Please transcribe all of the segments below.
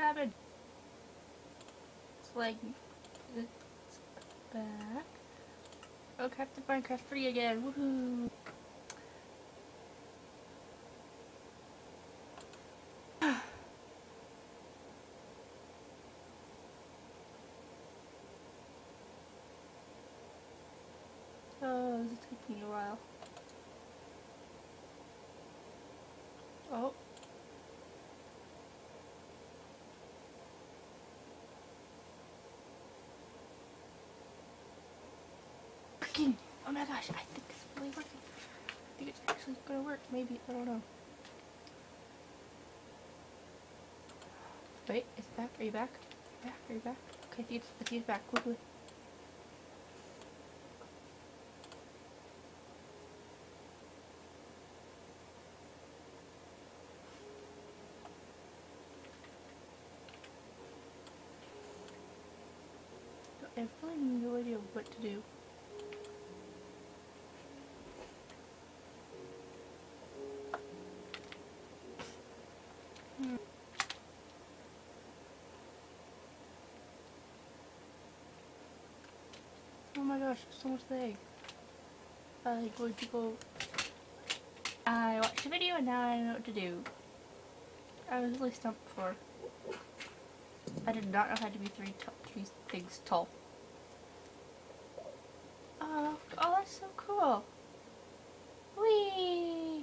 cabin. It's like it's back. Oh, Captain Minecraft free again. Woohoo! Oh, this is taking a while. Oh. Working! Oh my gosh, I think it's really working. I think it's actually gonna work. Maybe, I don't know. Wait, it's back. Are you back? Are you back? Okay, I think it's back. Woohoo. I have really no idea what to do. Oh my gosh, so much lag. I'm going to go. I watched the video and now I know what to do. I was really stumped before. I did not know how to be three things tall. Oh, that's so cool. Whee!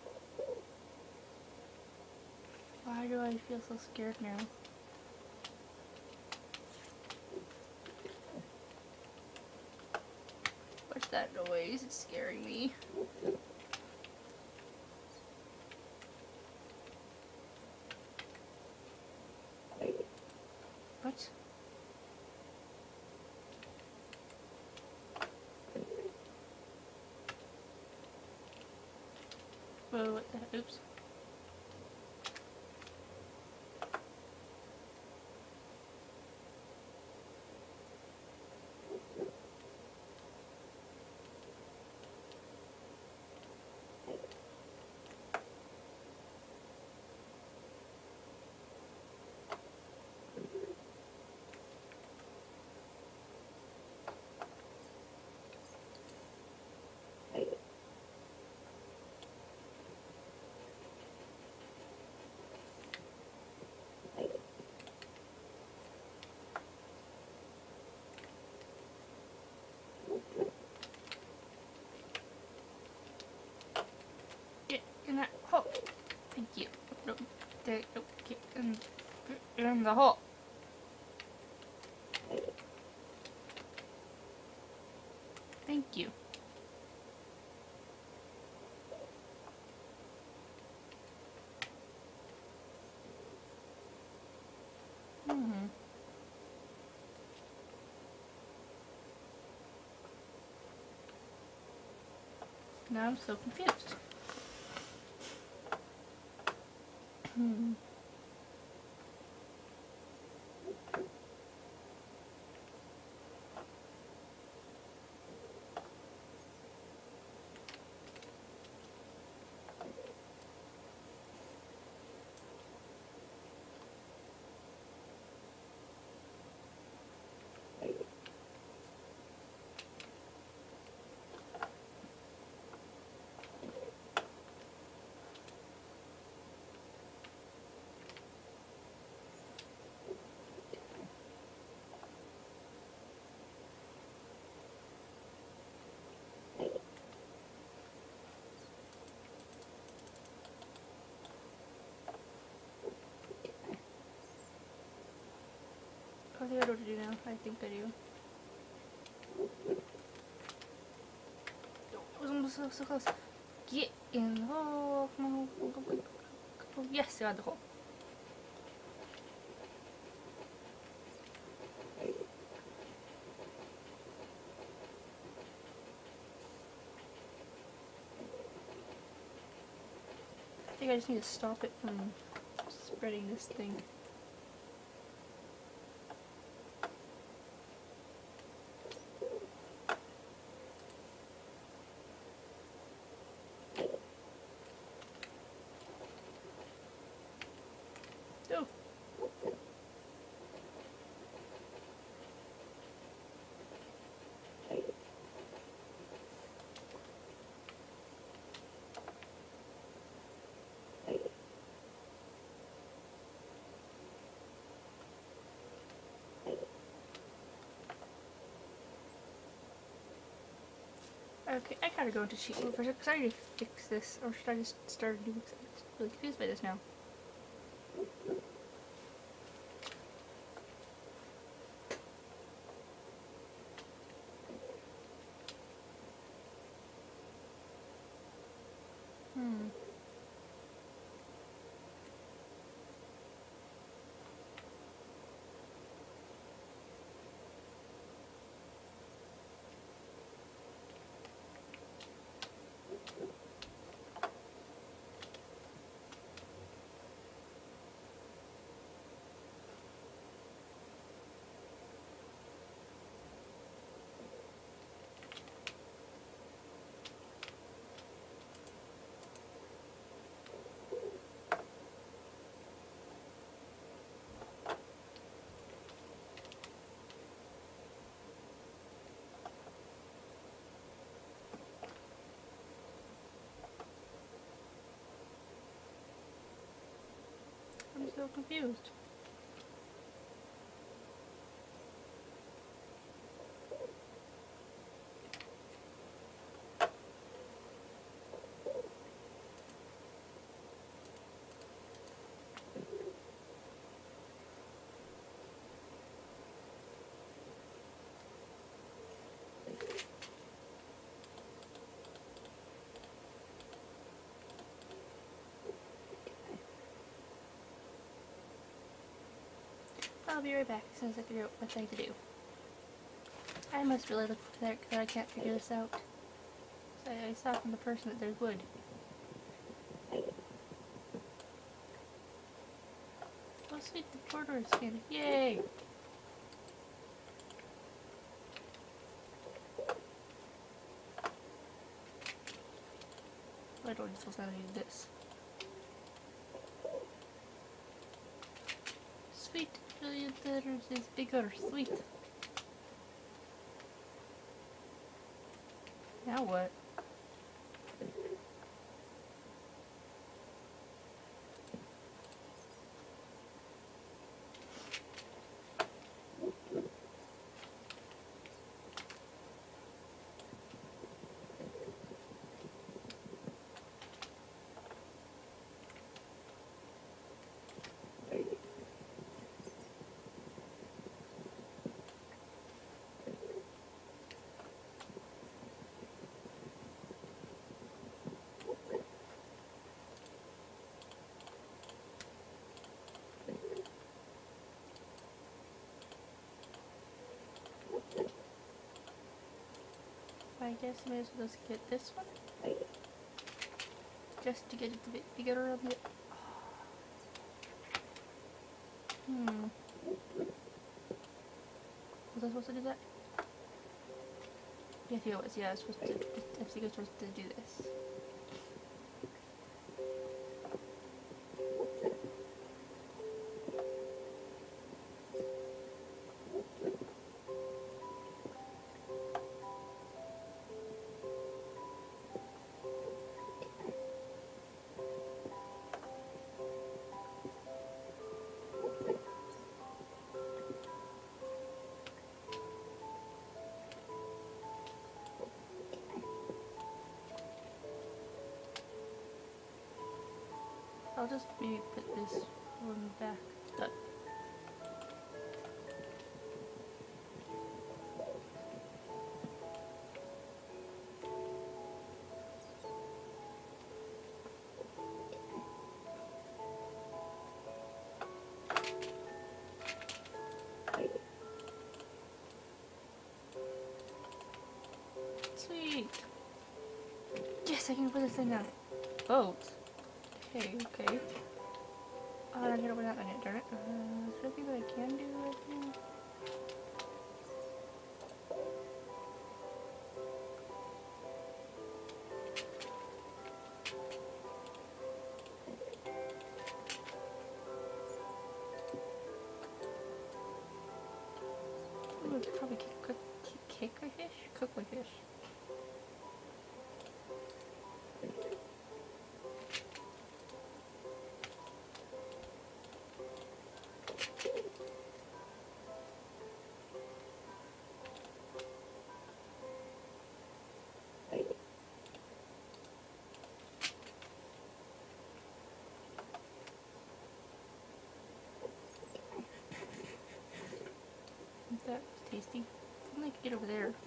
Why do I feel so scared now? What's that noise? It's scaring me. What? Whoa, what the heck? Oops. Get in that hole. Thank you. No, get in the hole. Thank you. Now I'm so confused. I think I know what to do now. I think I do. It was almost so close. Get in the hole. Come on, go. Yes, you're in the hole. I think I just need to stop it from spreading this thing. Oh. Okay, I gotta go into cheat mode for a second because I need to fix this. Or should I just start a new mix? I'm really confused by this now. I'm so confused. I'll be right back as soon as I figure out what I need to do. I must really look for that because I can't figure this out. So I saw from the person that there's wood. Oh sweet, the border is skin. Yay! I don't just supposed to need this. Sweet, brilliant letters is bigger, sweet. Now what? I guess I may as well just get this one. Just to get it a bit bigger on the... Was I supposed to do that? Yeah, I think it was. Yeah, I was supposed to... I think I was supposed to do this. I'll just maybe put this one back up. Sweet! Yes, I can put this thing down. Boat. Okay, okay. Oh, I gotta open that one yet, darn it. Is there anything that I can do right here? Ooh, I could probably kick my fish? Cook my fish. That was tasty. I'm gonna get over there.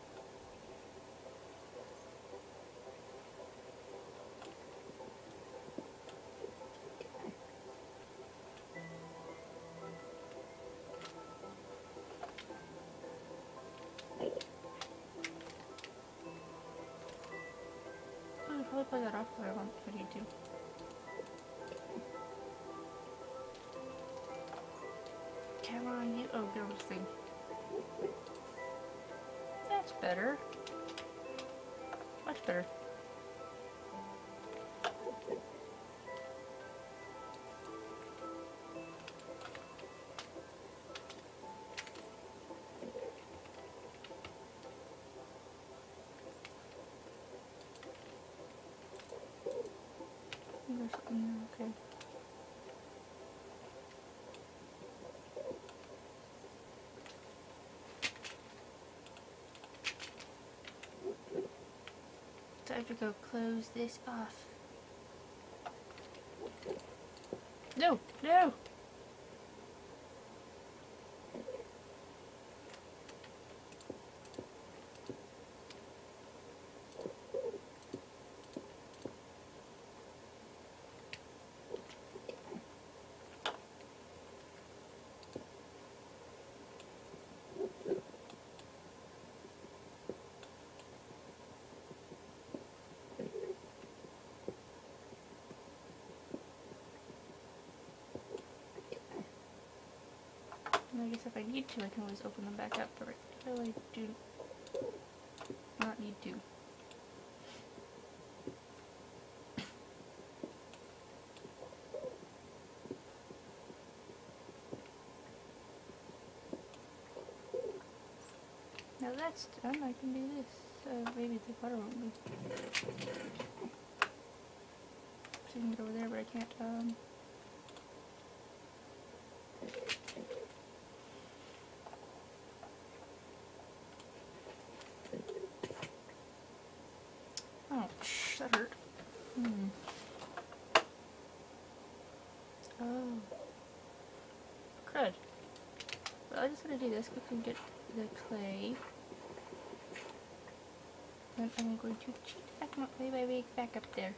I'll probably play that off if I need to. Come on, you. Oh, get over this thing. That's better. Much better. There's something there, okay. Time to go close this off. No! No! I guess if I need to, I can always open them back up, but I really do not need to. Now that's done, I can do this. Maybe the water won't be. So I can get over there, but I can't, ouch, that hurt. Oh. Crud. Well, I'm just gonna do this, quickly get the clay. Then I'm going to cheat back my way back up there.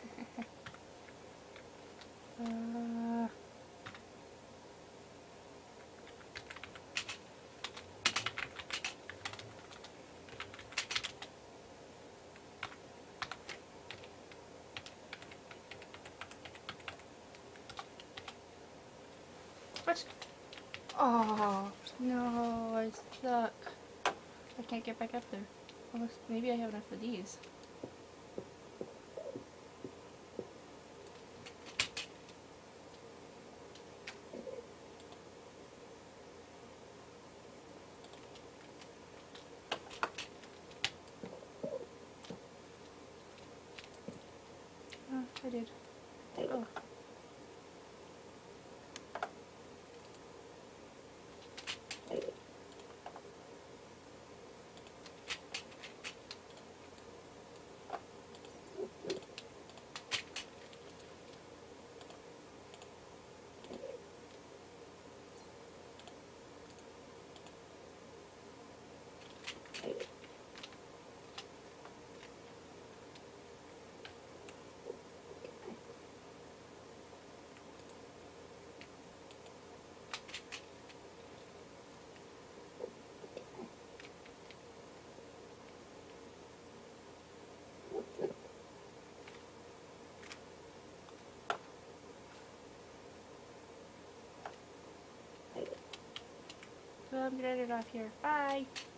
What? Oh, no, I suck. I can't get back up there. Unless, maybe I have enough of these. Oh, I did. Oh. Well, I'm gonna end it off here. Bye!